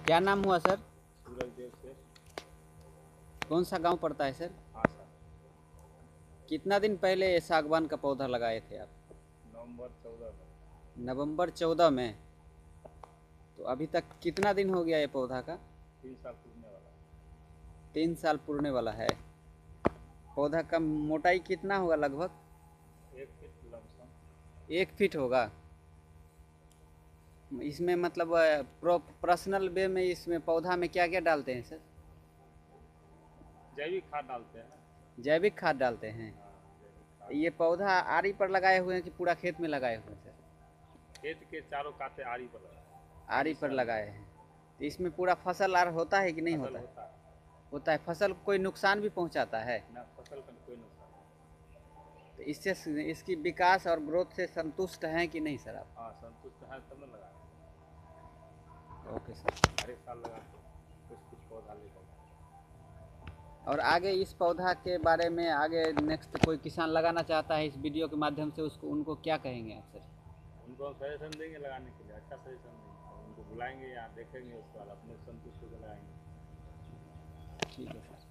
क्या नाम हुआ सर? सूरज देव से। कौन सा गांव पड़ता है सर? हाँ सर। कितना दिन पहले ये सागवान का पौधा लगाए थे आप? नवंबर 14 में। नवंबर 14 में। तो अभी तक कितना दिन हो गया ये पौधा का? 3 साल पूछने वाला है। 3 साल पूरने वाला है। पौधा का मोटाई कितना होगा लगभग? 1 फीट लमसम। 1 फीट होगा। इसमें मतलब पर्सनल वे में इसमें पौधा में क्या क्या डालते हैं सर? जैविक खाद डालते हैं ना। जैविक खाद डालते हैं। हाँ, जैविक खाद। ये पौधा आरी पर लगाए हुए हैं कि पूरा खेत में लगाए हुए हैं सर? खेत के चारों काते आरी पर लगा है। आरी पर लगाए हैं। तो इसमें पूरा फसल आर होता है कि नहीं फसल होता है? होता है होता है। फसल को कोई नुकसान भी पहुंचाता है? ना, फसल का कोई नुकसान नहीं। तो इससे इसकी विकास और ग्रोथ से संतुष्ट हैं कि नहीं सर आप? हाँ, संतुष्ट है तब न लगा। Okay sir. हर एक साल लगाते कुछ कुछ पौधा लेकर। और आगे इस पौधा के बारे में आगे नेक्स्ट कोई किसान लगाना चाहता है इस वीडियो के माध्यम से, उसको उनको क्या कहेंगे आप सर? उनको हम सजेशन देंगे लगाने के लिए, अच्छा सजेशन देंगे और उनको बुलाएंगे, यहाँ देखेंगे, उसके बाद अपने संतुष्ट होकर लगाएंगे। ठीक है सर।